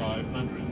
500.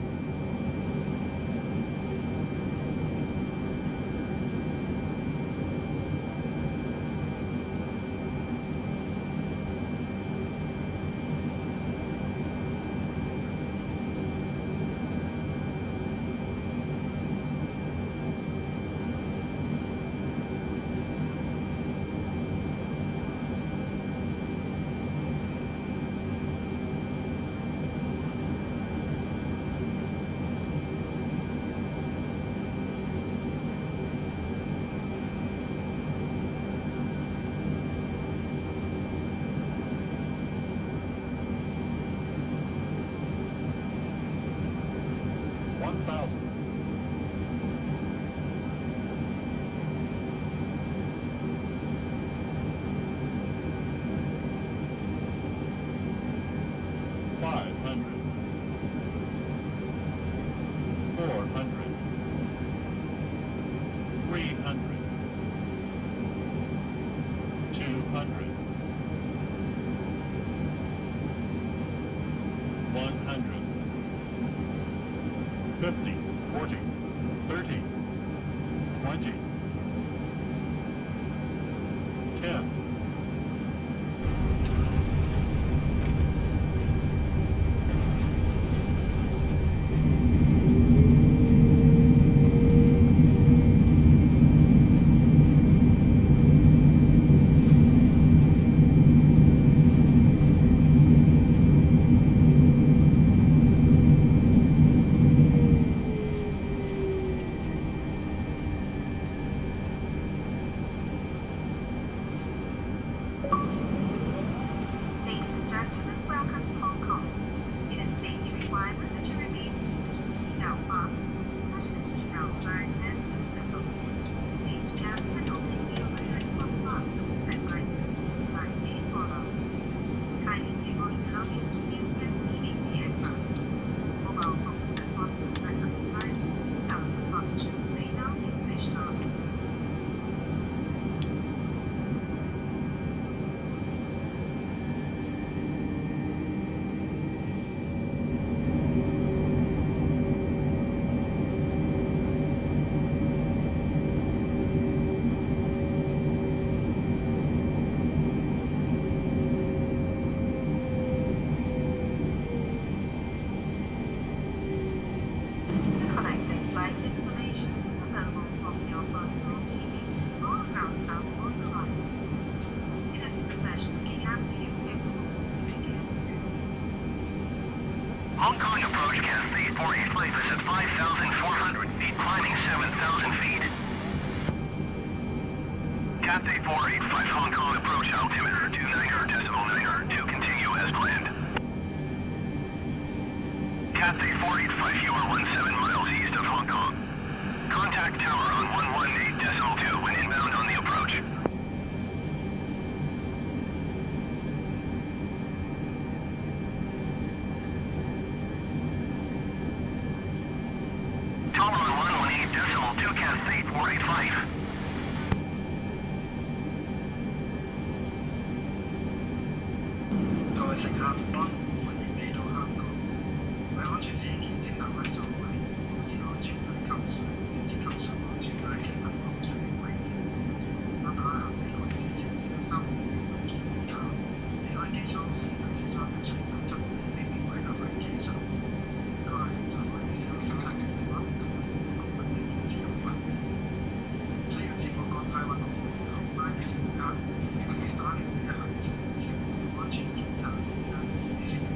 1,000. 500. 400. 300. 200. 100. 50, 40, 30, 20, 10. Welcome to Hong Kong. It is a safety requirement that you remain seated with seatbelt fastened, touch the seatbelt sign and simple. Please carefully and open the overhead flap set by sign may follow. Kindly take all your belongings with you when leaving the aircraft. Mobile phones and portable backup devices with sound functions may now be switched on. Flight information is available from your personal TV or ground staff on the line. It has been a pleasure looking after you again. Hong Kong approach Cathay 485 is at 5,400 feet, climbing 7,000 feet. Cathay 485 Hong Kong approach altimeter 29er.9er to continue as planned. Cathay 485, you are 17 miles east of Hong Kong. Contact tower on 118.2 when inbound on the approach. Tower on 118.2 Cathay 485. 各位乘客，歡迎嚟到香港。為安全起見，請留喺座位，保持安全帶扣上，並接扣上安全帶嘅不同適應位置。當打行李櫃之前小心，檢查。離開機艙時，請隨身執定避免遺留喺機上。該座位小心係電話同公共嘅電子用品。需要接獲國泰運航航班嘅乘客，請打了一行程前安全檢查時間。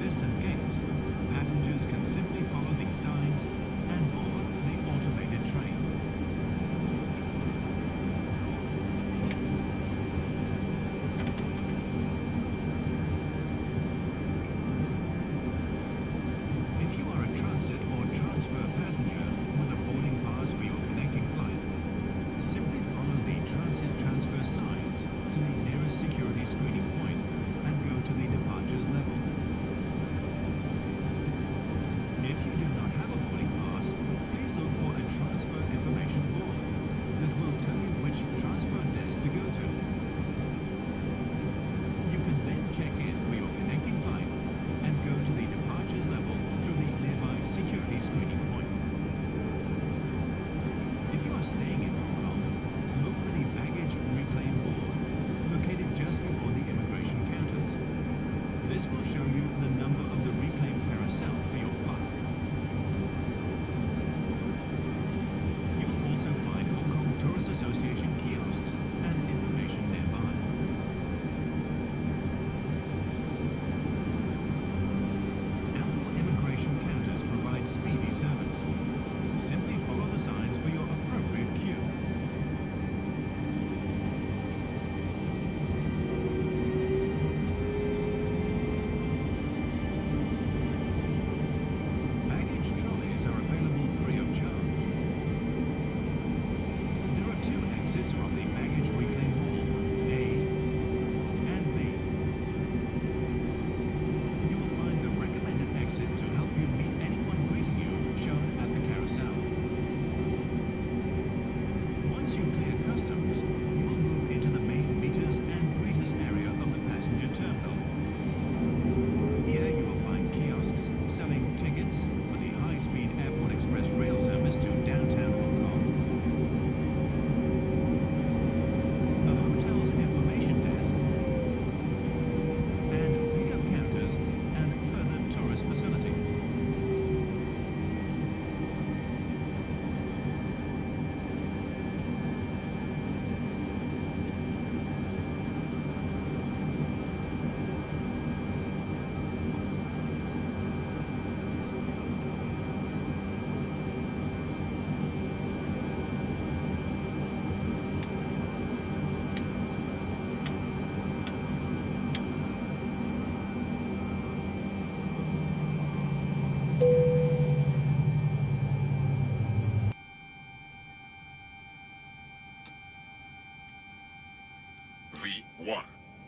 western gates, passengers can simply follow these signs and board the automated train. If you are a transit or transfer passenger with a boarding pass for your connecting flight, simply follow the transit transfer signs to the nearest security screening point and go to the departures level. If you do not have a boarding pass, please look for a transfer information board that will tell you which transfer desk to go to. You can then check in for your connecting flight and go to the departures level through the nearby security screening point. If you are staying in Hong Kong, look for the baggage reclaim board located just before the immigration counters. This will show you the number of the reclaim carousel for your flight. You will also find Hong Kong Tourist Association kiosks and information nearby. Ample immigration counters provide speedy service. Simply follow the signs for your appropriate queue. Baggage trolleys are available free of charge. There are two exits from the baggage reclaim hall, A and B. You will find the recommended exit to help you meet anyone greeting you shown at the carousel. Once you clear customs, you will move into the main meeters and greeters area of the passenger terminal. Here you will find kiosks selling tickets for the high-speed Airport Express rail service to downtown Hong Kong, a hotel's information desk, and pickup counters and further tourist facilities. V1.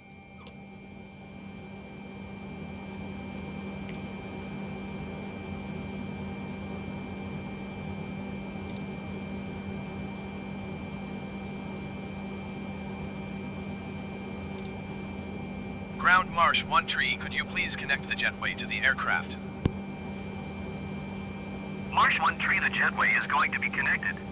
Ground Marsh 1 Tree, could you please connect the jetway to the aircraft? Marsh 1 Tree, the jetway is going to be connected.